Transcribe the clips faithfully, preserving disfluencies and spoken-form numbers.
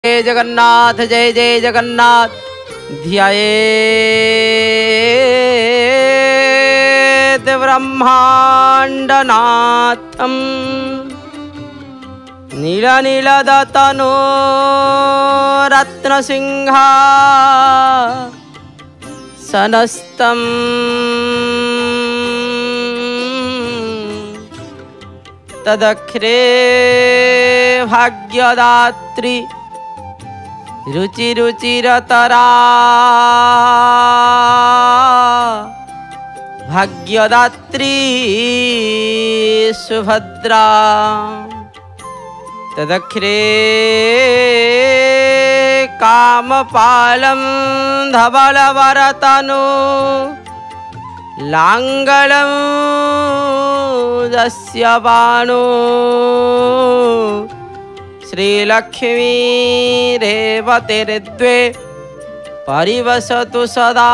जय जगन्नाथ जय जय जगन्नाथ ध्यायेत् ब्रह्माण्डनाथं नीलनीलदतनो रत्नसिंहासनस्थं तदख्रे भाग्यदात्री रुचि रुचिरतरा भाग्यदात्री सुभद्रा तदख्रे कामपालं धवलवरतनु लाङ्गलं दस्य बाणो श्रीलक्ष्मी रेवतिर्द्वे परिवसतु सदा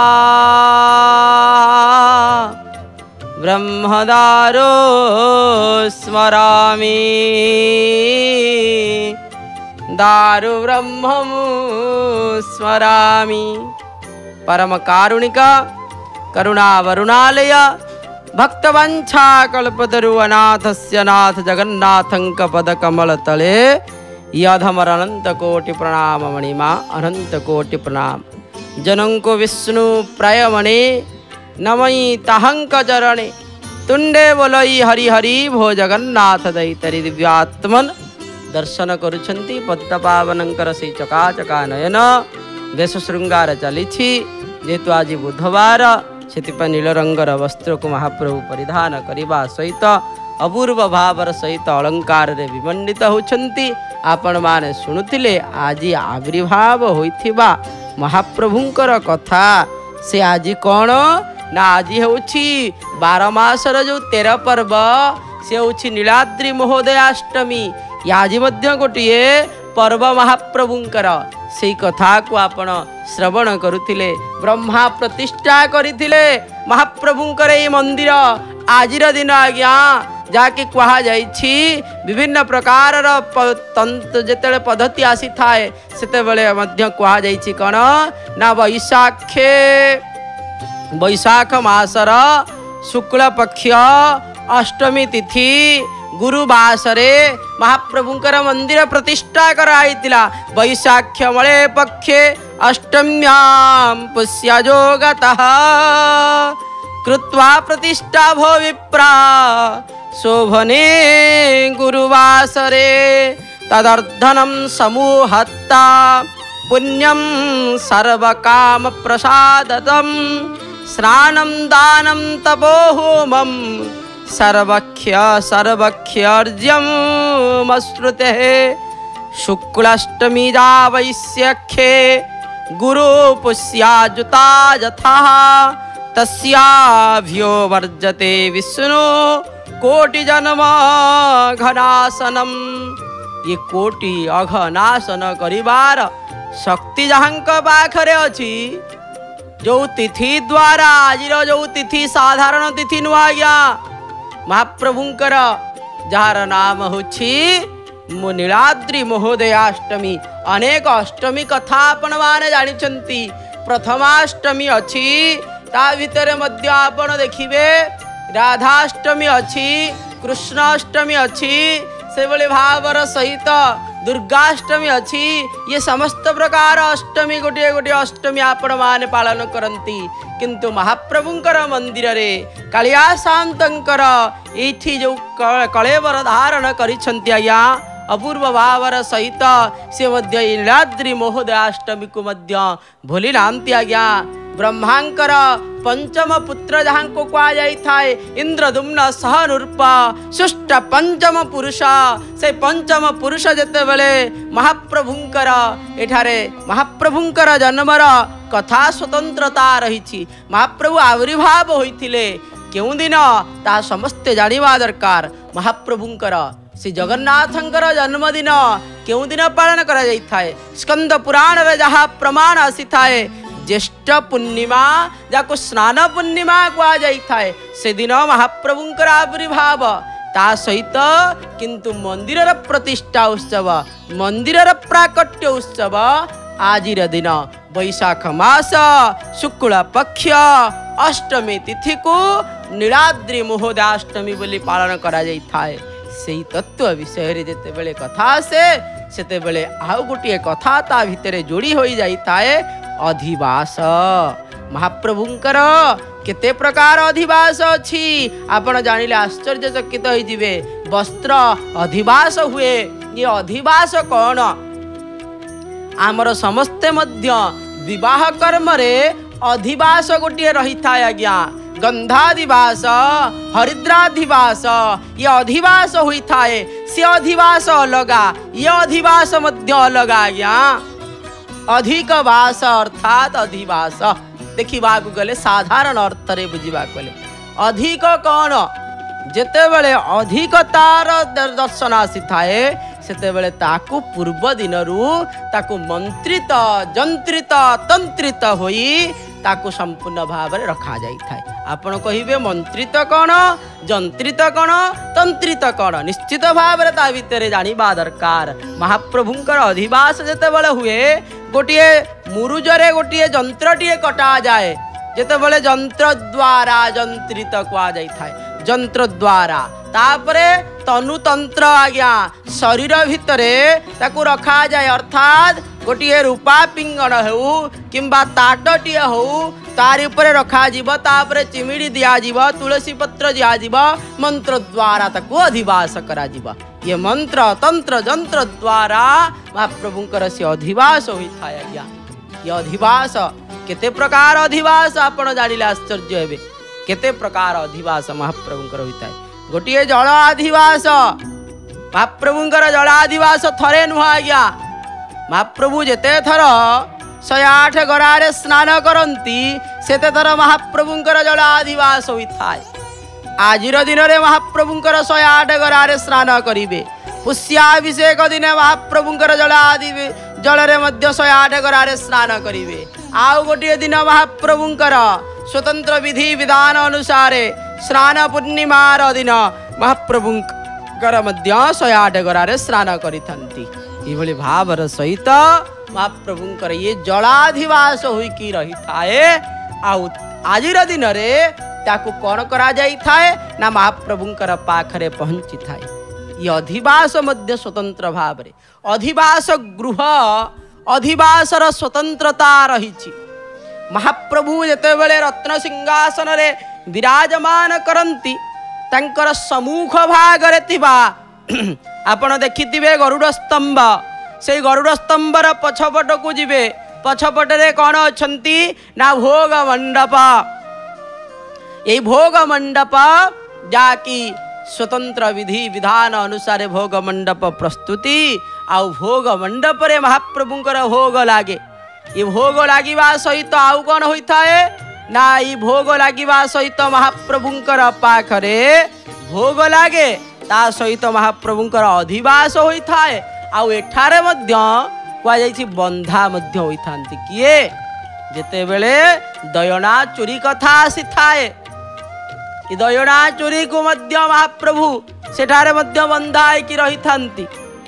ब्रह्मदारो स्मरामि दारु ब्रह्ममु स्मरामि। परम कारुणिक करुणावरुणालय भक्तवंछाकल्पतरु अनाथस्य नाथ जगन्नाथंक पदकमलतले यधमर अनंत कोटि प्रणाम मणिमा अनंत कोटि प्रणाम। जनंको विष्णु प्रयमणे नमई ताहंक चरणे तुंडे बोलई हरि हरि भो जगन्नाथ दैतरी दिव्यात्मन दर्शन करुछंती पद्मपावनंकर से चकाचका नयन वेश श्रृंगार चली जेतु आज बुधवार से नील रंगर वस्त्र को महाप्रभु परिधान करने सहित अपूर्व भावर सहित अलंकार रे विमंडित होती आपण माने शुणुतिले आज आविर्भाव होइथिबा महाप्रभुंकर कथा से आज कौन ना आज होछि बार मासर जो तेरह पर्व से होछि नीलाद्रि महोदयाष्टमी आज मध्य गोटे पर्व महाप्रभुंकर से कथा को आपण श्रवण करुथिले। ब्रह्मा प्रतिष्ठा करिथिले महाप्रभुंकर ये मंदिर आजिर दिन आज्ञा जाके कहा जाइछि विभिन्न प्रकार तंत्र जेतेले पद्धति आसी थाए सेते बेले मध्य कहा जाइछि कोन ना वैशाखे वैशाख मासर शुक्ल पक्ष अष्टमी तिथि गुरुवासरे महाप्रभुंकर मंदिर प्रतिष्ठा कराइतिला। वैशाख्य मळे पक्षे अष्टम्यां पुष्यजोगतः कृत्वा प्रतिष्ठा भो विप्रा शोभने गुरुवासरे तदर्धनं समूहत्ता पुण्यं सर्वकाम प्रसादतं स्नानं दानं तपोहोमं सर्वख्य सर्वख्यर्ज्यमश्रुते शुक्लाष्टमी जा वैश्यख्ये गुरु पुष्याजुता यथा तस्याभ्यो वर्जते विष्णु कोटि जन्म घनासनम। ये कोटि अघनासन करिवार शक्ति जहांक पाखरे अछि जो तिथि द्वारा आज जो तिथि साधारण तिथि नुआज्ञा महाप्रभुंकर जार नाम होछि नीलाद्रि महोदयाष्टमी। अनेक अष्टमी कथा आपण माने जानिछंती। प्रथमाष्टमी अछि ता भितर मध्य आपण देखिबे राधाष्टमी अछि कृष्णाष्टमी अछि से भली भावर सहित दुर्गाष्टमी अछि। ये समस्त प्रकार अष्टमी गोटे गोटे अष्टमी आपण माने पालन करंती किंतु महाप्रभुंकर मंदिर रे कालिया शांतंकर एठी जो कलेवर धारण करिछंती आज्ञा अपूर्व भावर सहित से मध्य नीलाद्रि महोदयाष्टमी को मध्य भूली नांती आज्ञा। ब्रह्मांकर पंचम पुत्र जहां को कहा जाई थाए इंद्रदुम्न सहनुर्प सुष्ट पंचम पुरुष से पंचम पुरुष जेते बेले महाप्रभुंकर एठारे महाप्रभुंकर जन्मर कथा स्वतंत्रता रही। महाप्रभु आविर्भाव होइथिले केउ दिन ता समस्ते जानिबा दरकार। महाप्रभुंकर श्री जगन्नाथंकर जन्मदिन केउ दिन पालन करा जाई थाए स्कंद पुराण रे जहा प्रमाण आसी थाए ज्येष्ठ पूर्णिमा जाको स्नान पूर्णिमा कह जाए से दिन महाप्रभुंकर आविर्भाव ता सहित किंतु मंदिर प्रतिष्ठा उत्सव मंदिर प्राकट्य उत्सव आज दिन वैशाख मास शुक्ल पक्ष अष्टमी तिथि को नीलाद्रि महोदयाष्टमी बोली पालन करा जाई थाए। सेही तत्व विषय रे जेते बेले कथा से सेते बेले आउ गोटे कथा ता भितरे जोड़ी होई जाई थाए अधिवास। महाप्रभुंकर केते प्रकार अधिवास अछि आपण जानिले आश्चर्यचकित होई जिवे। वस्त्र अधिवास हुए, ये अधिवास कौन? आमर समस्ते मध्य विवाह कर्म रे अधिवास गोटे रही था आज्ञा। गंधाधिवास हरिद्राधिवास ये अधिवास हुई थाए। से अधिवास अलगा, ये अधिवास मध्य अलगा आज्ञा। अधिक वास अर्थात अधिवास देखा गले साधारण अर्थ रे बुझा गले अधिक कौन जेते बेले अधिकतार दर्शन आसी थाए सेते बेले ताकू पूर्व दिन ताकू मंत्रित जंत्रित तंत्रित होई ताकू संपूर्ण भाव में रखा जाई थाए। आपण कहिबे मंत्रित कौन जंत्रित कौन तंत्रित कौन निश्चित भाव में ता भितर जानिबा दरकार। महाप्रभुंकर अधिवास जेते बेले हुए गोटे मुरुजरे गोटे जंत्रटीए कटा जाए जेते बेले जंत्र द्वारा जंत्रित कुआ जाई थाए। जंत्र द्वारा तापरे तनुतंत्र आज्ञा शरीर भितरे ताकू रखा जाए अर्थात गोटे रूपा पिंगण हो किंबा ताटटीए हो तार उपरे रखा जीव तापरे चिमिड़ी दिया जीव तुलसी पत्र दिया जीव मंत्र द्वारा ताकू अधिवास करा जीव। ये मंत्र तंत्र जंत्र द्वारा महाप्रभुंकर से अधिवास होता है आज्ञा। ये अधिवास केते प्रकार अधिवास आपण जानिले आश्चर्य हेबे। केते प्रकार अधिवास महाप्रभुंकर होता है। गोटे जल अधिवास महाप्रभुंकर जलाधिवास थरे नुह आज्ञा। महाप्रभु जेते थर शहे आठ गरारे स्नान करती सेते थर महाप्रभुंकर जलाधिवास होता है। आजिर दिन में महाप्रभुंकर शहे आठ गरारे स्नान करिवे। पुष्याभिषेक दिन महाप्रभुंकर जलादि जलरे मध्य शहे आठ गरारे स्नान करिवे। आउ गोटे दिन महाप्रभुंकर स्वतंत्र विधि विधान अनुसार स्नान पूर्णिमार दिन महाप्रभुंकर मध्य शहे आठ गरारे स्नान करिथंती। इभଳି भावर सहित महाप्रभुंकर ये जलाधिवास होइकी रही थाए। आउ आजिर दिन रे ताकू कौन करा जाई थाए ना महाप्रभुंकर पाखरे पहुंची थाए। ये अधिवास मध्य स्वतंत्र भाव रे अधिवास गृह अधिवासर स्वतंत्रता रही। महाप्रभु जेते बेले रत्न सिंहासन रे विराजमान करंती तांकर सम्मुख भाग रे थिबा आपण देखिथिबे गरुड़ स्तंभ। से गरुड़ स्तंभर पछपट को जिबे पछपटरे कौन अछंती ना भोग मंडप। ये भोग मंडप जाकी स्वतंत्र विधि विधान अनुसार भोग मंडप प्रस्तुति आउ भोग मंडप रे महाप्रभुंकर भोग लागे। ये भोग लागिबा सहित आउ कौन होता है ना ये भोग लागिबा सहित महाप्रभुंकर पाखरे भोग लागे ता सहित महाप्रभुंकर अधिवास होता है। आउ एठारे मध्य कुआ जाइछि बंधा मध्य होइथांती किए जेते बेले दयना चोरी कथा आसी थाए। दयना चोरी को मध्य महाप्रभु सेठारे मध्य बंधा होइकी रही थांती।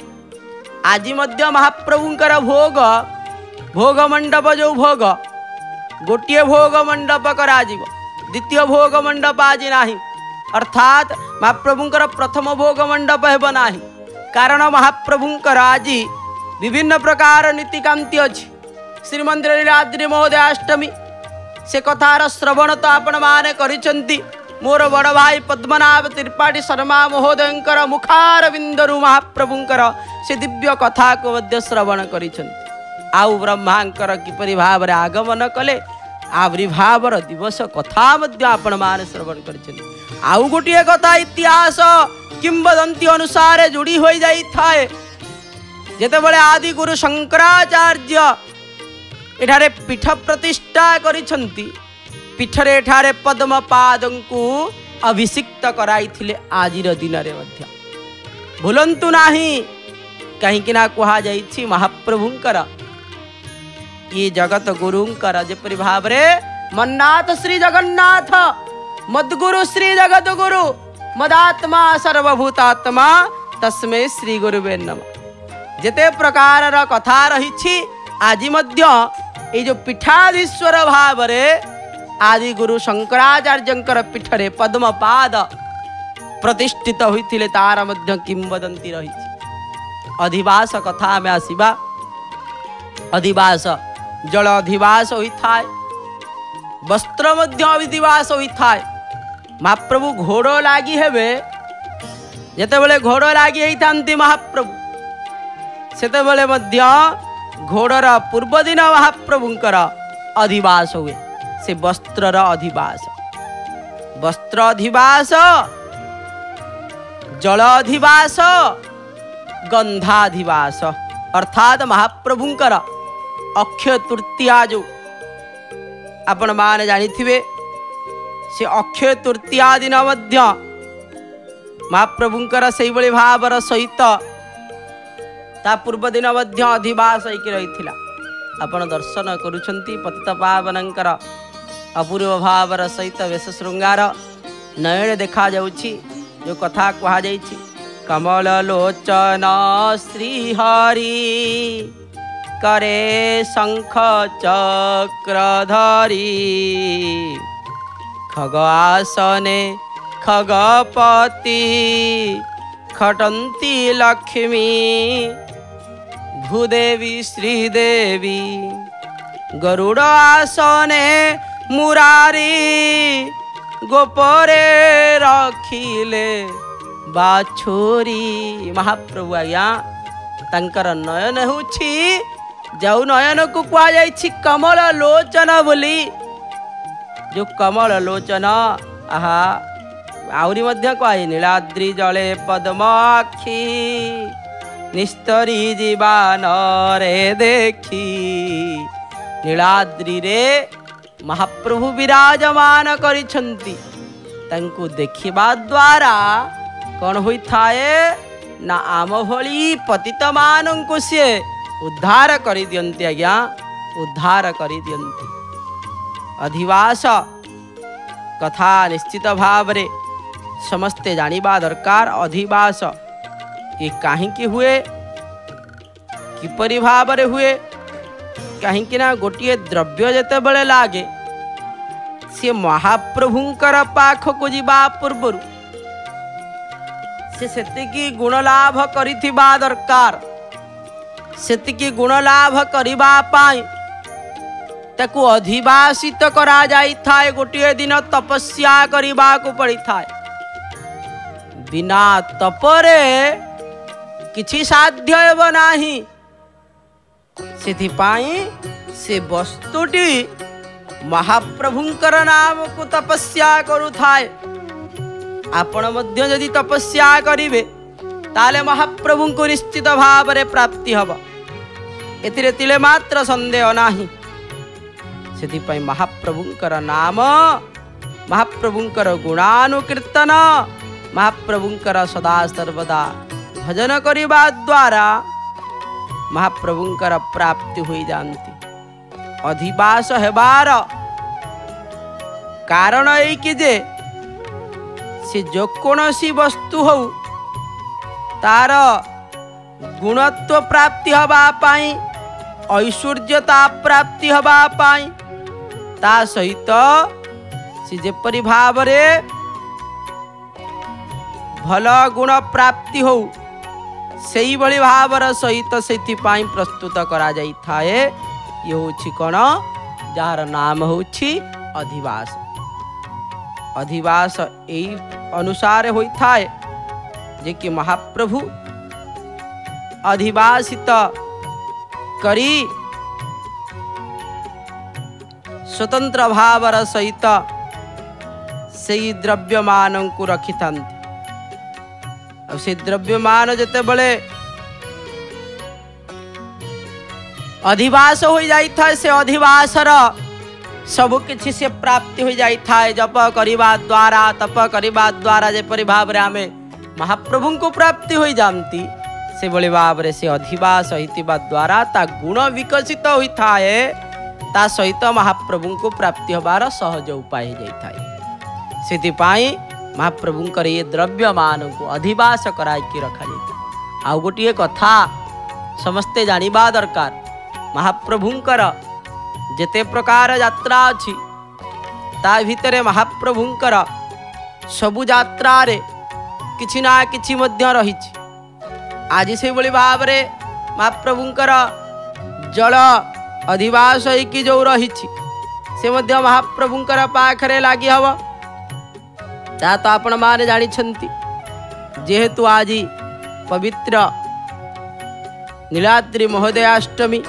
आज मध्य महाप्रभुंकर भोग भोग मंडप जो भोग गोटे भोग मंडप करा जीव द्वितीय भोग मंडप आज नाही अर्थात महाप्रभुंकर प्रथम भोग मंडप हेब नाही। कारण महाप्रभुंकर आज विभिन्न प्रकार नीतिकांति अच्छी। श्रीमंदिर नीलाद्रि महोदयाष्टमी से कथार श्रवण तो आपण माने करिसंती। मोर बड़ भाई पद्मनाभ त्रिपाठी शर्मा महोदयंकर मुखार बिंदरु महाप्रभुंकर से दिव्य कथा को मध्य श्रवण करिसंती। आउ ब्रह्मांकर किपरि भाव रे आगमन कले आविर्भावर दिवस कथा मध्य आपण माने श्रवण करिसंती। आउ गोटे कथा इतिहास किंवदंती अनुसार जोड़ी हो जाई थाए। जेते बळे आदि गुरु शंकराचार्य एठारे पीठ प्रतिष्ठा करिसंती। पीठरे एठारे पद्म पादंकु अभिषिक्त कराइथिले आजिर दिन रे मध्य भूलंतु नाही। कहीं ना कहा जाइछि महाप्रभुंकर ये जगत गुरुंकर जेपरि भाव रे मन्नाथ श्री जगन्नाथ मद्गुरु श्री जगत गुरु मदात्मा सर्वभूतात्मा तस्मै श्री गुरुवे नमः। जेते प्रकार कथा रही आज ये जो पीठाधीश्वर भाव आदि गुरु शंकराचार्य पीठरे पद्मपाद प्रतिष्ठित होते तार मध्य किंवदंती रही। अधिवास कथा में आसवा। अधिवास जल अधिवास होता है, वस्त्र मध्य अधिवास होता है। महाप्रभु घोड़ लगी हेबे जेते बेले घोड़ लगी होता महाप्रभु सेते बेले मध्य घोड़र पूर्व दिन महाप्रभुंकर अधिवास हुए। से वस्त्रर अधिवास, वस्त्र अधिवास, जल अधिवास, गंधाधिवास अर्थात महाप्रभुंकर अक्षय तृतीया जो आपण माने जानिथिबे से अक्षय तृतीया दिन मध्य महाप्रभुंकर सेई भली भावर सहित ता पूर्व दिन मध्य अधिवास होइके रहिथिला। आपण दर्शन करुछंती पतित पावनंकर अपूर्व भावर सहित वेश श्रृंगार नयन देखा जाउछि। जो कथा कहा जाइछि कमल लोचन श्रीहरि करे शंख चक्रधरी खग आसने खगपति खटंती लक्ष्मी भूदेवी श्रीदेवी गरुड़ आसने मुरारी गोपरे रखिले बाछुरी। महाप्रभु आज्ञा तंकर नयन होछि जाऊ नयन को कहा जाइछि कमल लोचन बोली। जो कमल लोचन आहा आउरी मध्य कहे नीलाद्रि जले पद्माक्षी निस्तरी जीवान रे देखी। नीलाद्रि रे महाप्रभु विराजमान करिछंती तांको देखिबा द्वारा कौन होइथाए ना आम भली पतित मानंको से उद्धार करि दियंती। आज्ञा उद्धार करि दियंती। अधिवास कथा निश्चित भाव रे समस्ते जानिबा दरकार। अधिवास ये काहींकि हुए किपरि भाव रे हुए कहीं ना गोटे द्रव्य जेते बड़े लागे सी महाप्रभुंकर पाख को जीवा पूर्व से सेतिकी गुण लाभ करिथिबा दरकार। सेतिकी गुण लाभ करिबा पाई ताकू अधिवासित करा जाई थाए। गोटे दिन तपस्या करिबा को पड़ी थाए। बिना तपरे किछि साध्य हेब नाही। सेथिपाई से वस्तुटी महाप्रभुंकर नाम को तपस्या करू थाए। आपण मध्य यदि तपस्या करिवे ताले महाप्रभु को निश्चित भाव रे प्राप्ति हब। एतिरे तिले मात्र संदेह नाही। सेथिपाई महाप्रभुंकर नाम महाप्रभुंकर गुणानुकीर्तन महाप्रभुंकर सदा सर्वदा भजन करिबा द्वारा महाप्रभुंकर प्राप्ति हुई जानती। अधिवास हेबार कारण यही कि जे से जो कौनसी वस्तु हो तार गुणत्व प्राप्ति हवा पाई ऐश्वर्यता प्राप्ति हवा पाई ता सहित से जेपरि भाव रे भल गुण प्राप्ति हो सेई भली भावर सहित सेथिपाई प्रस्तुत करा जाई थाए। ये होछि कोन जार नाम होछि अधिवास। अधिवास एई अनुसार होई थाए जे कि महाप्रभु अधिवासित करी स्वतंत्र भावर सहित सेई द्रव्यमान को रखिथांती। से द्रव्यमान जेते बळे अधिवास हो जाई था से अधिवासर सब किछि से प्राप्ति हो जाई था। जप करिबा द्वारा तप करिबा द्वारा जेपरि भाव रे आमे महाप्रभु को प्राप्ति हो जानती से बळे भाव रे से अधिवास होइतिबा द्वारा ता गुण विकसित होई थाए। ता सहित महाप्रभु को प्राप्ति होबार सहज उपाय जाई थाए। सेति पाई महाप्रभुंकर ये द्रव्य मान को अधिवास कराई रखा जाए। आउ गोटे कथा समस्ते जानिबा दरकार, महाप्रभुंकर जेते प्रकार यात्रा अछि ता भितरे महाप्रभुंकर सबु यात्रा रे किछि ना किछि मध्य रहिछि। आज से बड़ी भाव रे महाप्रभुंकर जल अधिवास होइकि जो रहिछि से मध्य महाप्रभुंकर पाखरे लागि हव ता तो आपण माने जानि छंती। जेहेतु आज पवित्र नीलाद्रि महोदयाष्टमी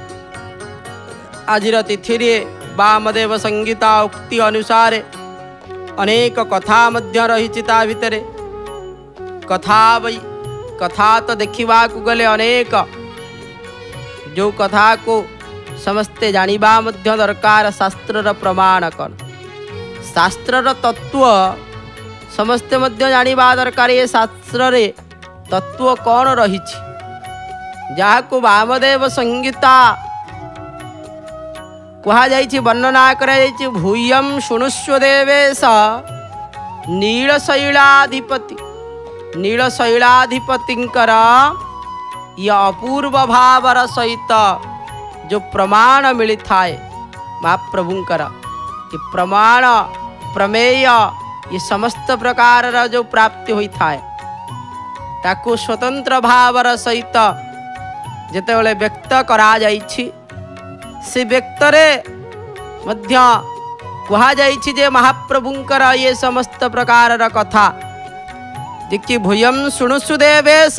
आजिर तिथि रे वामदेव संगीता उक्ति अनुसार अनेक कथा मध्य रहिछि। ता भितरे कथा बई कथा तो देखा गले अनेक, जो कथा को समस्ते जानिबा मध्य दरकार शास्त्रर प्रमाण कौन, शास्त्रर तत्व समस्ते मध्य जानिबा दरकार। ये शास्त्र रे तत्व कौन रहिछि जहाँ को वामदेव संगीता कहा जाइछि, वर्णना करा जाइछि। भूयं शुणुष्व देवेश नीलशैलाधिपति, नीलशैलाधिपतिंकर ये अपूर्व भावर सहित जो प्रमाण मिली थाए महाप्रभुंकर, ये प्रमाण प्रमेय ये समस्त प्रकार जो प्राप्ति होई थाए ताकू स्वतंत्र भावर सहित जेतेबेले व्यक्त करा जाइछि, से व्यक्तरे मध्य कहा जाइछि जे महाप्रभुंकर ये समस्त प्रकार कथा देखि। भूयं शुणुषु देवेश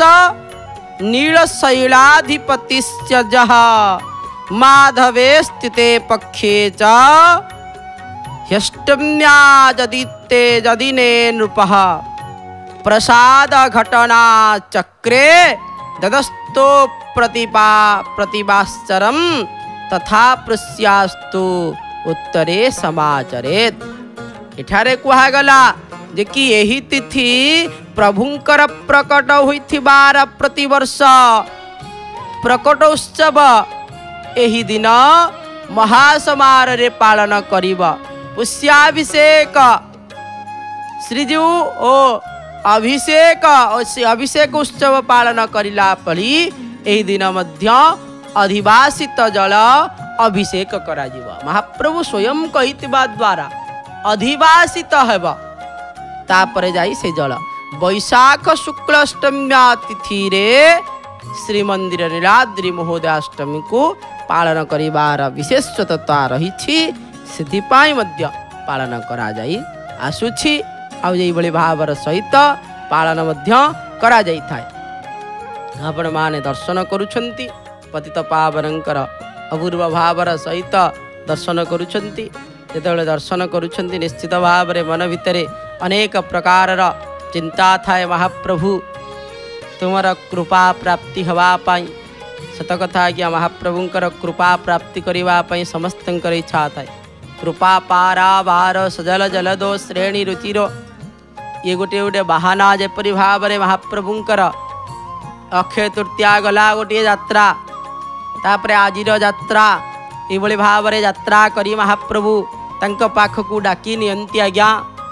नीलशैलाधिपतिश्च जः माधवे स्थिते पक्षे च ह्यष्टम्या जदिते जदिने नृपः प्रसाद घटना चक्रे ददस्तो प्रतिपा प्रतिभाश्चरम तथा पृश्यास्तु उत्तरे समाचरेत। एठारे कहा गला जे कि यही तिथि प्रभुंकर प्रकट होइथिबार प्रतिवर्ष प्रकट उत्सव यही दिन महासमार रे पालन करिबा। पुष्याभिषेक श्रीजीव ओ अभिषेक अभिषेक उत्सव पालन करिला पड़ी यही दिन मध्य अधिवासित जल अभिषेक करा जिवा। महाप्रभु स्वयं कहितिबा द्वारा अधिवासित हेब तापरे जाई से जल। वैशाख शुक्ल अष्टम्या तिथि रे श्रीमंदिर नीलाद्रि महोदयाष्टमी को पालन करिबार विशेषता रहिछि, सिद्धिपाई मध्य पालन करा जाई आसुछि। आउ जेई बळी भावर सहित पालन मध्य करा जाई थाए। आपण माने दर्शन करूछंती पतित पावनंकर अपूर्व भावर सहित दर्शन करूछंती। जेतेबेले दर्शन करूछंती निश्चित भाव रे मन भितरे अनेक प्रकार चिंता थाए। महाप्रभु तुमर कृपा प्राप्ति हवा पाई सत कथा कि महाप्रभुंकर कृपा प्राप्ति करबा पाई समस्तंकर इच्छा थाए। कृपा पारा बार सजल जलदो श्रेणी रुचिरो ये गोटे गोटे बाहाना जेपरि भाव रे महाप्रभुंकर अक्षय तृतीया गला गोटे यात्रा तापरे आजिर यात्रा ये भाव रे यात्रा करी महाप्रभु तंक पाखकू डाकी नियंती। आज्ञा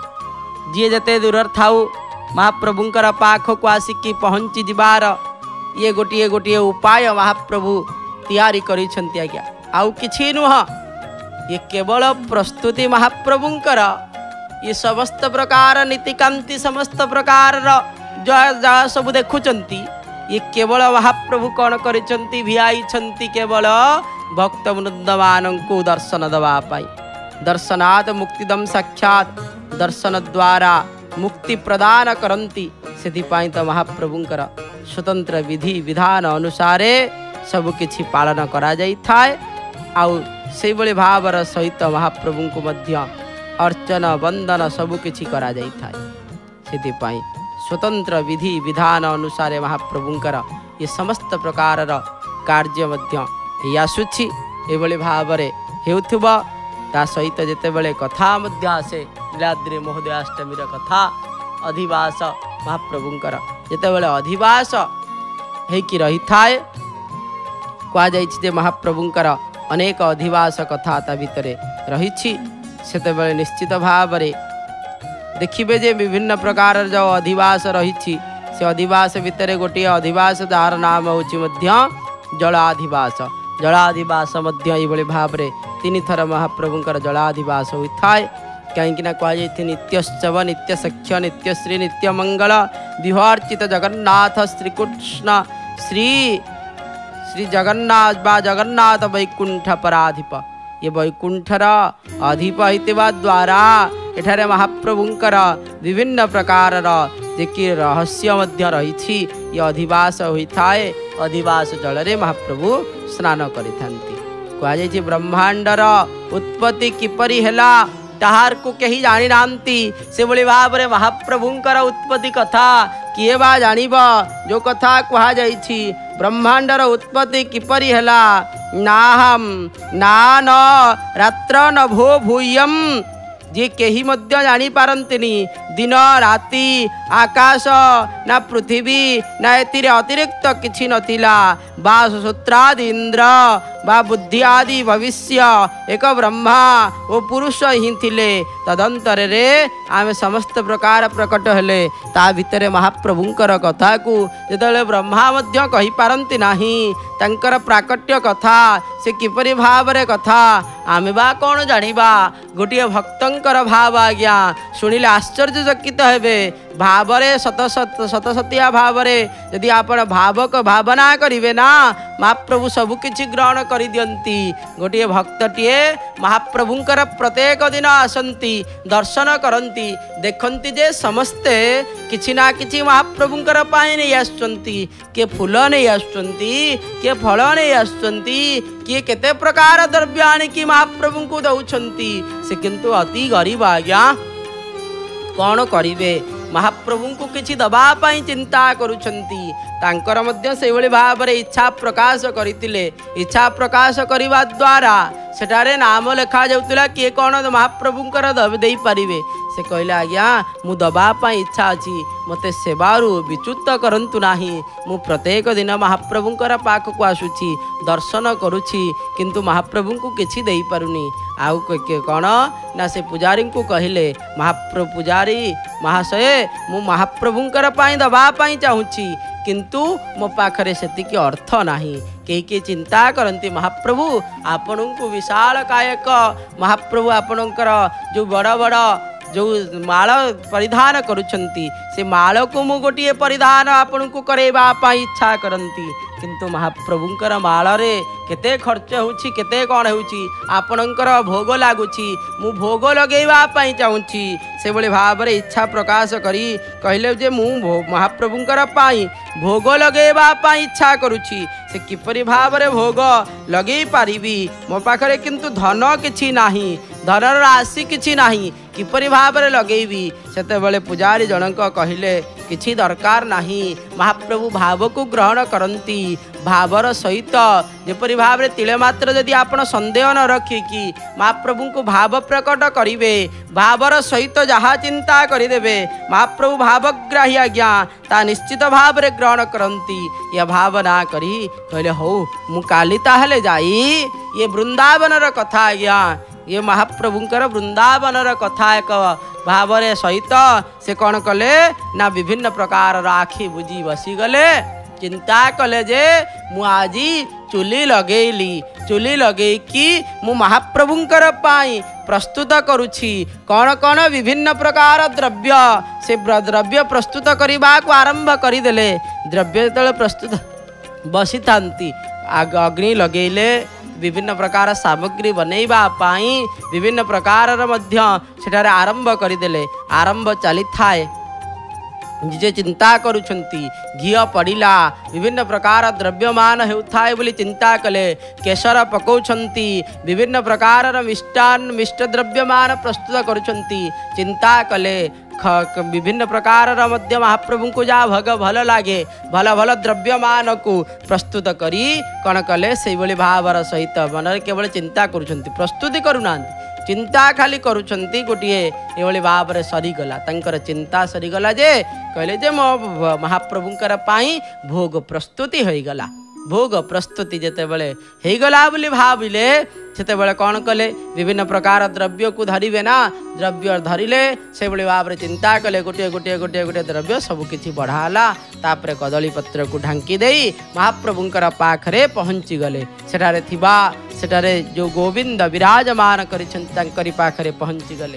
जी जते दूर थाऊ महाप्रभुंकर पाखकू आसिकी पहुँची जिबार ये गोटे गोटे उपाय महाप्रभु तैयारी करिसेंती। आज्ञा आउ किछि नुह, ये केवल प्रस्तुति महाप्रभुंकर ये समस्त प्रकार नीतिकांति समस्त प्रकार जहाँ सब देखुचंती ये केवल महाप्रभु कौन करिसेंती भिआई छंती केवल भक्त वृंद मानंकु दर्शन दवा पाई। दर्शनात् मुक्तिदम साक्षात दर्शन द्वारा मुक्ति प्रदान करंती। सेथिपाई तो महाप्रभुंकर स्वतंत्र विधि विधान अनुसारे सब किछि पालन करा जाई थाए। आउ से बळे भावर सहित महाप्रभु को मध्य अर्चन वंदन सब किछि करा जाई थाए। सेथिपाई स्वतंत्र विधि विधान अनुसार महाप्रभुंकर ये समस्त प्रकार कार्य मध्य आसुछि। एभଳି भावरे हेउथुबा ता सहित जेतेबेले कथा मध्य आसे नीलाद्रि महोदयाष्टमी कथा अधिवास महाप्रभुंकर जेतेबेले अधिवास हेकि रही थाए कहा जाइछि जे महाप्रभुंकर अनेक अधिवास कथा ता भितरे रहिछि। सेतेबेले निश्चित भावरे देखिए जे विभिन्न प्रकार जो अधिवास रही से अधिवास भितर गोटे अधिवास जार नाम हूँ जलाधिवास। जलाधिवास भाव में तीन थर महाप्रभुंकर जलाधिवास होता है कहीं कहुई नित्योत्सव नित्य सख्य नित्यश्री नित्यमंगल विवर्चित जगन्नाथ श्रीकृष्ण श्री श्री जगन्नाथ बा जगन्नाथ वैकुंठ पराधिप ये वैकुंठर अधिप होता द्वारा एठारे महाप्रभुंकर विभिन्न प्रकार जे कि रहस्य मध्य रही ये अधिवास होता है। अधिवास जल रे महाप्रभु स्नान करिथांती। कहुई ब्रह्मांडर उत्पत्ति किपरि हेला ताहार को कहीं जानी नांती से भली भाव में महाप्रभुंकर उत्पत्ति कथा किए बा जानिब जो कथा कहा जाइछि ब्रह्मांडर उत्पत्ति किपरि हेला नाहम ना न रात्र न भो भूयम जे कहीं मध्य जानी पारंतिनी दिन राति आकाश ना पृथ्वी ना एतिर अतिरिक्त किछि नथिला बा सूत्रादि इंद्र बा बुद्धि आदि भविष्य एक ब्रह्मा ओ पुरुष ही थिले तदंतर रे आमे समस्त प्रकार प्रकट हेले ता भितरे महाप्रभुंकर कथा को जेतले ब्रह्मा मध्य कहि पारंती नाही तंकर प्राकट्य कथा से किपरि भाव रे कथा आमे बा कोन जानिबा गोटिए भक्तंकर भाव आज्ञा शुणिले आश्चर्यचकित हेबे भाव रे सत सत सतसतिया भाव रे यदि आपण भावक भावना करिवे ना महाप्रभु सबु किछि ग्रहण करि दियंती। गोटिए भक्तटिए महाप्रभुंकर प्रत्येक दिन आसंती दर्शन करंती देखंती जे समस्ते किछि ना किछि महाप्रभुंकर पाए नहीं आसुचंती के फूल नहीं आसुचंती के फल नहीं आसुचंती किए केते प्रकार द्रव्य आनिकी महाप्रभु को दउछंती से किंतु अति गरीब आज्ञा कौन करिवे महाप्रभु को किछि दबा पाई चिंता करुछंती तांकर मध्य से भली भाव रे इच्छा प्रकाश करितिले इच्छा प्रकाश करिवा द्वारा सेठारे नाम लेखा जाउतिला किए कौन महाप्रभुंकर दब देई परिवे से कहले आज्ञा मु दबा पाई इच्छा अछि मते सेवारु विच्युत करंतु नाही मु प्रत्येक दिन महाप्रभुंकर पाख को आसुछि दर्शन करुछि किंतु महाप्रभु को किछि देई पारुनी आउ कौन ना से पुजारी को कहले महाप्रभु पुजारी महाशय मु महाप्रभुंकर पाई दबा पाई चाहूछि किंतु मो पाखरे सेतिकी अर्थ नाही कई के चिंता करती महाप्रभु आपण को विशाल कायक महाप्रभु आपणकर जो बड़ बड़ जो माल परिधान करुछंती से माल को मु गोटे परिधान आपण को करेबा इच्छा करती किंतु महाप्रभुंकर माल रे केते खर्च होछि केते कौन होछि आपणकर भोग लागुछि मु भोग लगेबा पई चाहूछि से भली भाव रे इच्छा प्रकाश करी कहले जे मु महाप्रभुंकर पाई भोग लगेबा पई इच्छा करुछि से किपरि भाव रे भोग लगे पारिबी मो पाखरे किंतु धन किछि नाही धन राशि किछि नाही किपरि भाव रे लगेबी सेते बेले पुजारी जनक कहिले किछि दरकार नाही महाप्रभु भाव को ग्रहण करंती भावर सहित जेपरि भाव रे तिले मात्र यदि आपण संदेह न रखी कि महाप्रभु को भाव प्रकट करिवे भावर सहित जहा चिंता करिदेवे महाप्रभु भावग्राही आज्ञा ता निश्चित भाव रे ग्रहण करंती या भावना करी कहले हो मु काली ताहले जाई ये वृंदावन र कथा आज्ञा ये महाप्रभुंकर वृंदावन र कथा एक भाव रे सहित से कौन कले ना विभिन्न प्रकार आखि बुझी बसी गले चिंता कले जे मु आजी चुली लगेली चुली लगे कि मु महाप्रभुंकर पाई प्रस्तुत करुछि कौन कौन विभिन्न प्रकार द्रव्य से द्रव्य प्रस्तुत करने को आरंभ करदेले द्रव्य जो प्रस्तुत बसी थांती आग अग्नि लगेले विभिन्न प्रकार सामग्री बनैबा पाई विभिन्न प्रकार मध्य सेठारे आरंभ करदेले आरंभ चली थाए जे चिंता करुछंती घी पड़िला विभिन्न प्रकार द्रव्यमान हेउथाय बोली चिंता कले केशर पकौछंती विभिन्न प्रकार मिष्टान मिष्ट द्रव्यमान प्रस्तुत करुछंती चिंता कले विभिन्न प्रकार मध्य महाप्रभु को जहाँ भग भल लगे भल भल द्रव्यमान को प्रस्तुत करी कौन कले से भावर सहित मन केवल चिंता करुछंती प्रस्तुति करूना चिंता खाली करुछंती गोटे ये भाव में सरीगला तंकर चिंता सरीगला जे कहले जे मो महाप्रभुंकर पाई भोग प्रस्तुति होईगला भोग प्रस्तुति जेते बेले होईगला बोली भाविले सेते बेले कौन कले विभिन्न प्रकार द्रव्य को धरिबे ना द्रव्य धरिले से भली भाव रे चिंता कले गोटे गोटे गोटे गोटे द्रव्य सब किछि बढ़ाला तापरे कदली पत्र को ढांकी देई महाप्रभुंकर पाखरे पहुंची गले सेठारे थिबा सेठारे जो गोविंद विराजमान करिछन तांकरी पाखरे पहुंची गले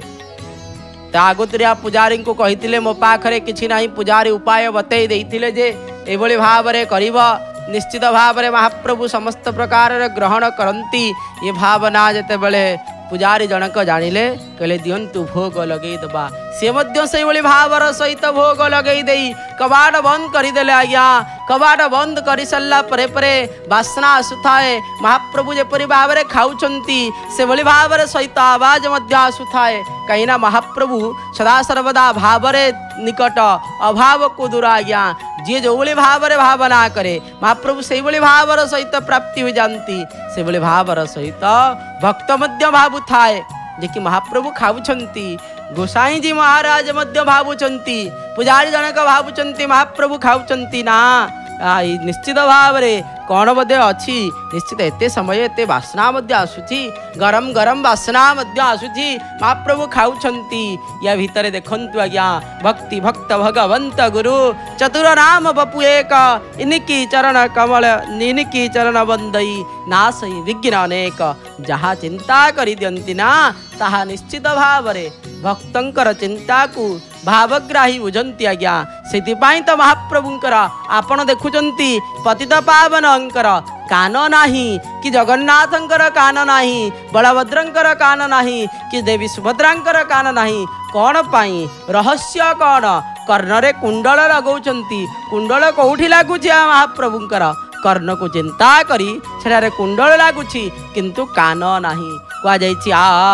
आगुतरिया पुजारी को कही मो पाखरे किछि नाही पुजारी उपाय बतई देइथिले जे एभली भाव रे करिब निश्चित भाव रे महाप्रभु समस्त प्रकार रे ग्रहण करंती ये भावना जेते बेले पुजारी जनक जानिले कहले दियंतु भोग लगेई दबा से मध्य से भली भावर सहित भोग लगेई देई कबाड़ बंद करी देले आज्ञा कबाड़ बंद करी सल्ला परे परे बासना आसुथाए महाप्रभु जेपरि भाव रे खाउचंती से भली भाव रे सहित आवाज मध्य आसुथाए कहिना महाप्रभु सदा सर्वदा भाव रे निकट अभाव को दूर आज्ञा जी जो भली भाव रे भावना करे महाप्रभु से भली भावर सहित प्राप्ति हो जानती से भली भावर सहित भक्त मध्य भावु थाए जे कि महाप्रभु खाऊछंती गोसाई जी महाराज मध्य भावुचंती पुजारी जनक भावुचंती महाप्रभु खाऊछंती ना निश्चित भाव रे कौन बोधे अच्छी निश्चित एते समय एते बासना मध्य आसुची गरम गरम बासना मध्य आसुची महाप्रभु खाऊछंती या भीतर देखंतु आज्ञा भक्ति भक्त भगवंत गुरु चतुर नाम बपु एक इनकी चरण कमल इनकी चरण बंदई नासई विघ्न अनेक जहाँ चिंता करि दियंती ना ताहा निश्चित भाव रे भक्तंकर चिंता को भावग्राही बुझंती आज्ञा से तो महाप्रभुंकर आपण देखुचंती पतित पावन अंकर कान नाही कि जगन्नाथंकर कान नाही बलभद्रंकर कान नाही कि देवी सुभद्रांकर कान नाही कौन पाई रहस्य कौन कर्णरे कुंडल लगौचंती कुंडल कौठी लागुची महाप्रभुंकर कर्ण को चिंता करी सेठारे कुंडल लागुची किंतु कान नाही कह जाइछि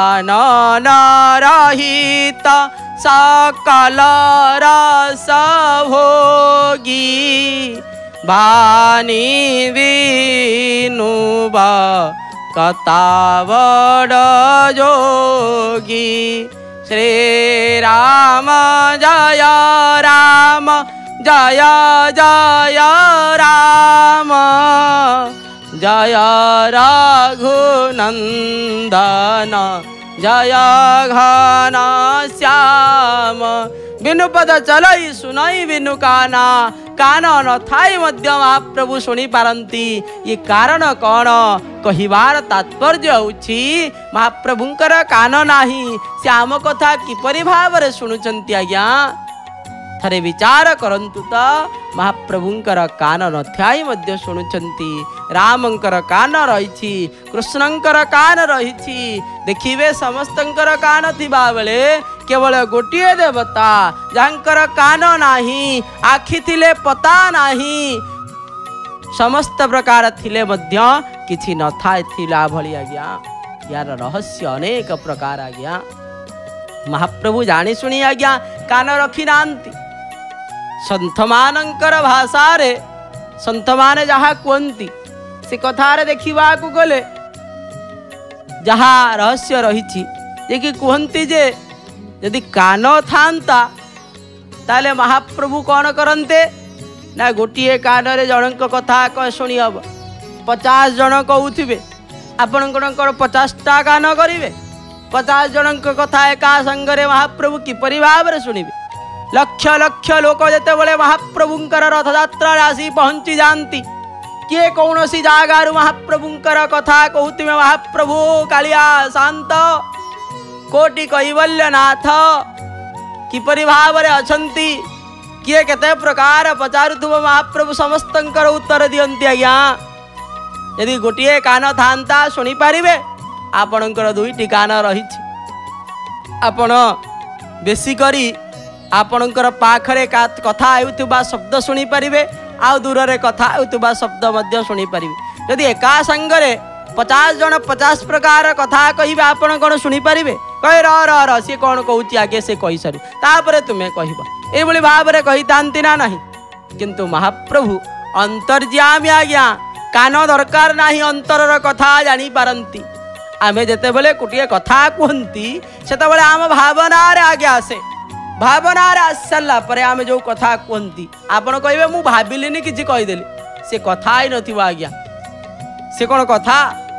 आनन रहित सकल रस भोगी बानी विनुबा कतावड़ जोगी श्री राम जय राम जय जय राम जय रघुनंदन जय घन श्याम बिनु पद चलई सुनई बिनु काना कान न थाई मध्य महाप्रभु शुणी पारंती ये कारण कौन कहिबार तात्पर्य होछि महाप्रभुंकर कान नाही से आम कथा किपरि भाव रे शुणुचंती आज्ञा थरे विचार करंतु तो महाप्रभुंकर कान न थाई मध्य शुणुचंती रामंकर कान रहिछि कृष्णंकर कान रहिछि देखिबे समस्तंकर कान थिबा बेले केवल गोटिए देवता जहाँकर कान नाही आखि थिले पता नाही समस्त प्रकार थिले मध्य किछि न थाए थिला भली आज्ञा यार रहस्य अनेक प्रकार आज्ञा महाप्रभु जानी सुनी आज्ञा कान रखी नांती संत मानकर भाषा रे संत माने जहाँ कहती से कथारे देखा गले जहाँ रहस्य रही जे कि कहती जे यदि कान था ताले महाप्रभु कौन करते ना गोटे कान रे जनक कथा कह शुणी हम पचास जन कहूथे आपण पचासटा कान करेंगे पचास जन कथा एका संगरे महाप्रभु किपरि भाव रे शुणिबे लक्ष लक्ष लोक जेते बळे महाप्रभुंकर रथयात्रा आसी पहुंची जानती किए कौन सी जगार महाप्रभुंकर कथा कहते महाप्रभु कालिया शांत कोटि कैवल्यनाथ किपरि भाव रे अछंती किए केते प्रकार पचारुथुब महाप्रभु समस्तंकर उत्तर दियंती आज्ञा यदि गोटे कान थांता शुणी पारिबे आपणकर दुईटी कान रही आपण बेसी करी आपणकर पाखरे कथा आउथुबा शब्द शुणी पारिबे आ दूर रे कथा आउथुबा शब्द मध्य शुणी पारिबे यदि एका संगरे पचास जन पचास प्रकार कथा कहिबे आपण कोन शुणी पारिबे कहे र र र से कोन कहूची आगे से कहि सारू तापरे तुमे कहिबा ए भली भाव रे कहि तांती ना नाही किंतु महाप्रभु अंतर्यामी आज्ञा कान दरकार नाही अंतरर कथा जानी पारंती आमे जेते बेले कुटिए कथा कहंती सेते बेले आम भावना रे आगे आसे भावना रे आसला परे आमे जो कथा कहंती आपण कहबे मु भाबिलिनी किछि कहि देली से कथा ही नथिबा आज्ञा से कोन कथा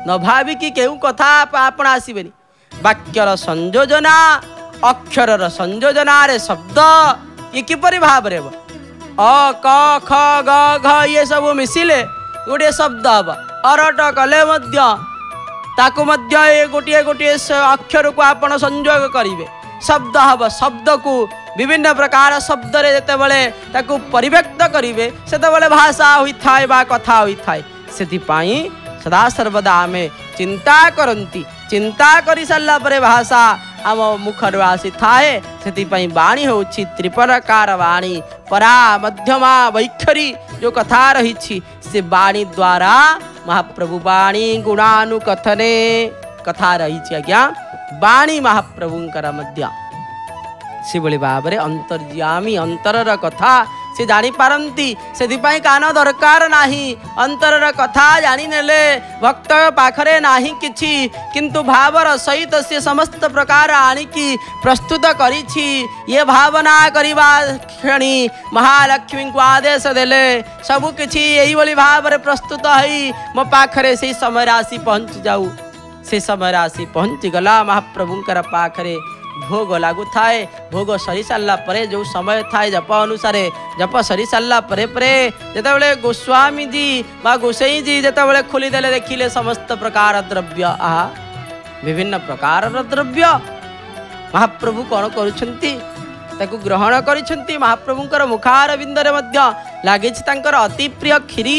न भाविकी केउ कथा आपण आसबेनि वाक्यर संयोजना अक्षर संयोजना रे शब्द ये किपरि भाव रे अ क ख ग घ ये सब मिसिले गोटे शब्द हम अरट कले मध्य ताकू मध्य ये गोटे गोटे अक्षर को आपण संयोग करिवे शब्द हम शब्द को विभिन्न प्रकार शब्द रे जते बेले ताकू परिव्यक्त करिवे सेते बेले भाषा होई थाए बा कथा होई थाए सेति पाई सदा सर्वदा आमे चिंता करंती चिंता करि सल्ला परे भाषा आम मुखर आसी थाए से बाणी हूँ त्रिप्रकार बाणी परा मध्यमा वैखरी जो कथा रही से बाणी द्वारा महाप्रभु बाणी गुणानुकथने कथा रही आज्ञा बाणी महाप्रभुंकर मध्य से भली भाव में अंतर्यामी अंतरर कथा से जानी पारंती से कान दरकार नाही अंतरर कथा जानी नेले भक्त पाखरे नाही किछि किंतु भावर सहित से समस्त प्रकार आनिकी प्रस्तुत करिछि ये भावना करिबा क्षणी महालक्ष्मी को आदेश देले सबु किछि एही भली भाव में प्रस्तुत हई मो पाखरे से समय राशि पहुँच जाऊ से समय राशि पहुँची गला महाप्रभुंकर पाखरे भोग लागू थाए भोग सरी सारा परे जो समय थाए जप अनुसार जप सरी सारा परे परे जेतेबेले गोस्वामी जी बा गोसाई जी जेतेबेले खोलीदेले देखिले समस्त प्रकार द्रव्य आहा विभिन्न प्रकार द्रव्य महाप्रभु कौन करुछंती ताकू ग्रहण करिछंती महाप्रभुंकर मुखार बिंदरे मध्य लागिछि तांकर अति प्रिय खीरी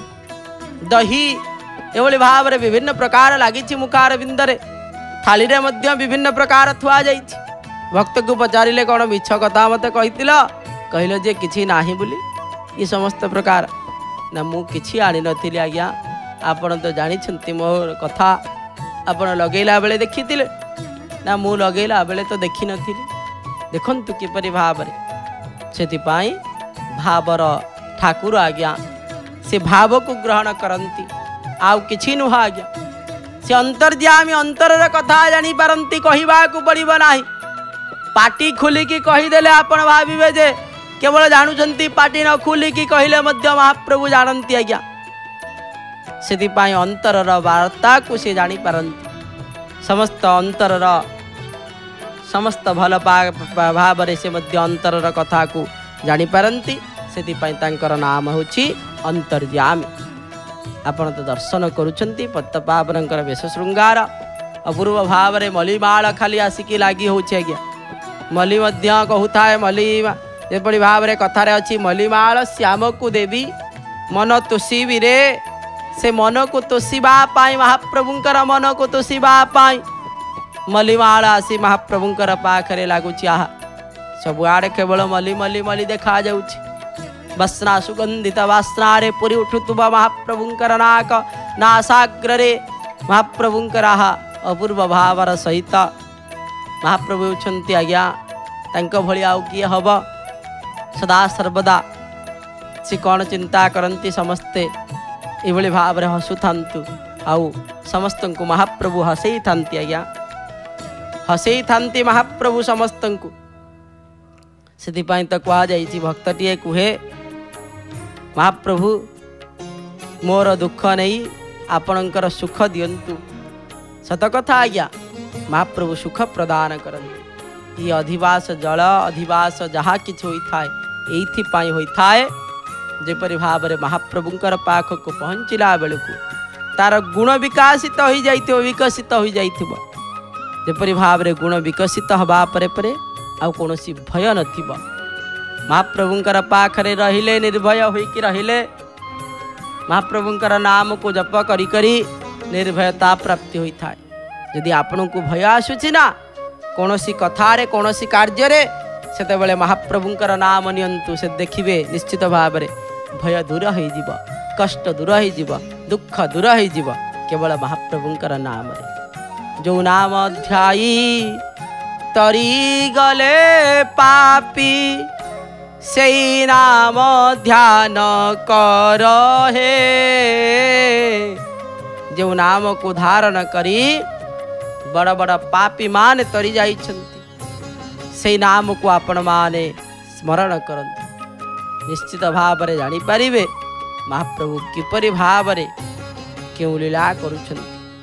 दही एभली भाव में विभिन्न प्रकार लागिछि मुखार बिंदरे थाली रे मध्य विभिन्न प्रकार थुआ जाइछि भक्त को पचारिले कौन मिछ कथा मते कहितिल कहिल जे किछि नाही बोली ये समस्त प्रकार ना मु किछि आनी नथिली आज्ञा आपण तो जानी छंती मोर कथा आपण लगेला बेले देखितिले ना मु लगेला बेले तो देखि नथिली देखंतु किपरि भाव रे सेति पाई भावर ठाकुर आज्ञा से भाव को ग्रहण करंती आउ किछि नुहा आज्ञा से अंतर्यामी अंतरर कथा जानी पारंती कहिबा को पड़िबो नाही पाटी खोलिकी कहीदेले आपण भाविबे जे केवल जानुचंती पाटी न खोलिकी कहिले मध्य महाप्रभु जानंती आज्ञा सेति पाई अंतरर वार्ता को से जानी पारंती समस्त अंतरर समस्त भल भाव रे से मध्य अंतरर कथा को जानी पारंती सेति पाई तांकर नाम होछि अंतर्यामी आपण तो दर्शन करुछंती पद्मपावनकर वेश श्रृंगार अपूर्व भाव में मलिमाल खाली आसिकी लगी होछि आज्ञा मली मध्य कहूए मली जेपरी भाव में कथार अच्छी मलिमाल श्याम को देवी मन तोषिबी रे से मन को तोषिबापाई महाप्रभुंकर मन को तोषिबापाई मलिमाल आसी महाप्रभुंकर पाखरे लगुच आहा सबुआड़े केवल मली मली मली देखा जाउछि वस्ना सुगंधित वासना रे पूरी उठुतुबा महाप्रभुंकर नाक नासाग्रे महाप्रभुंकर अपूर्व भावर सहित महाप्रभु होती आज्ञा तांको भली आउ किए हब सदा सर्वदा से कौन चिंता करती समस्ते ये भाव में हसुथांतु आउ समस्त को महाप्रभु हसई था आज्ञा हसई था महाप्रभु समस्त को से तो कहुई भक्तटीए कहे महाप्रभु मोर दुख नहीं आपणकर सुख दियंतु सतकथा आज्ञा महाप्रभु सुख प्रदान करते ये अधिवास जल अधिवास जहाँ कि होता है ये होता है जेपरी भाव में महाप्रभुंकर पाख को पहुँचला बेलू तार गुण विकासित हो जाइथिबो विकसित हो जाइथिबो जेपरी भाव में गुण विकसित हवा परे परे आउ कोनोसी भय नथिबो महाप्रभुंकर पाखरे रहिले निर्भय होइकी रहिले महाप्रभुंकर नाम को जप करी करी निर्भयता प्राप्ति होता है यदि आपण को भय आसुची ना कोनोसी कथारे कोनोसी कार्य रे सेते बेले महाप्रभुंकर नाम नियंतु से देखिबे निश्चित भाव में भय दूर हो जीव कष्ट दूर हो जीव दुख दूर हो जीव केवल महाप्रभुंकर नाम रे जो नाम ध्याई तरी गले पापी से नाम ध्यान कर हे जो नाम को धारण करी बड़ बड़ पापी मान तरी जाइछंती से नाम को आपण माने स्मरण करंतु निश्चित भाव में जानी पारिबे महाप्रभु किपरि भाव में क्यों लीला करुछंती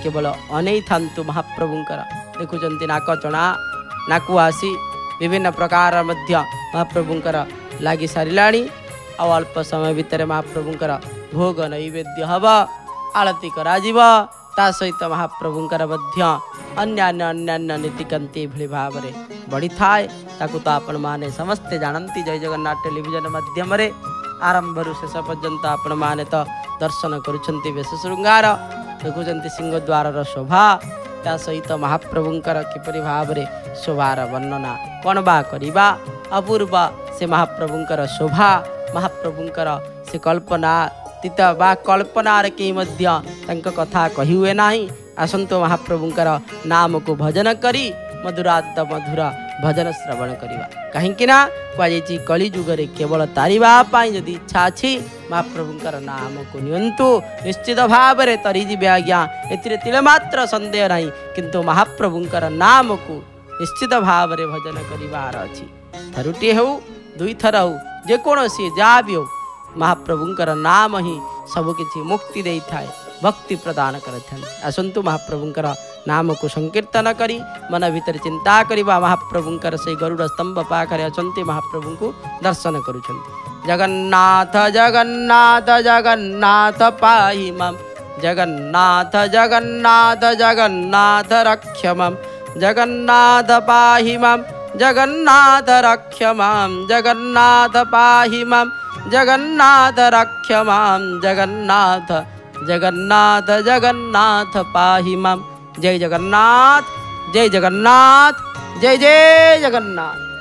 केवल अनै थांतु महाप्रभुंकर देखुचंती नाक चणा नाकु आसी विभिन्न प्रकार मध्य महाप्रभुंकर लागी सारिलाणी आ अल्प समय भितर महाप्रभुंकर भोग नैवेद्य हब आरती कराजिब ता सहित महाप्रभुंकर मध्य अन्यान्य अन्यान्य नीतिकांति भली भाव में बढ़ी थाए ताकू तो आपण माने समस्ते जानती जय जगन्नाथ टेलीविजन माध्यम रे आरंभ शेष पर्यंत आपण माने तो दर्शन करुछंती वेश श्रृंगार देखुचंती सिंहद्वार शोभा ता सहित महाप्रभुंकर किपरि भाव में शोभार वर्णना कौन बा करिबा अपूर्व से महाप्रभुंकर शोभा महाप्रभुंकर से कल्पना तीत बा कल्पनार के मध्य तंक कथा कही हुए नाही आसंतो महाप्रभुंकर नाम को भजन करी मधुरात मधुर भजन श्रवण करिबा कहीं ना कहुई कली जुगरे केवल तारिबा पाई जदि इच्छा अच्छी महाप्रभुंकर नाम को नियंतु निश्चित भाव में तरीजिबे आज्ञा एतिरे तिले मात्र संदेह नहीं किंतु महाप्रभुंकर नाम को निश्चित भाव में भजन करिबार अछि थरुटी हो दुई थर हो जेकोसी जहाँ भी हो महाप्रभुंकर नाम ही सबकि मुक्ति दे थाए भक्ति प्रदान करते आसतु महाप्रभुंकर नाम को संकीर्तन करी मन भीतर चिंता करवा महाप्रभुंकर से गरुड़ स्तंभ पाखरे अछंती महाप्रभु को दर्शन करुछंती जगन्नाथ जगन्नाथ जगन्नाथ पाहि मम जगन्नाथ जगन्नाथ जगन्नाथ रक्ष मम जगन्नाथ पाहि मम जगन्नाथ रक्ष मम जगन्नाथ पाहि मम जगन्नाथ रक्ष मम जगन्नाथ जगन्नाथ जगन्नाथ पाहि मम जय जगन्नाथ जय जगन्नाथ जय जय जगन्नाथ।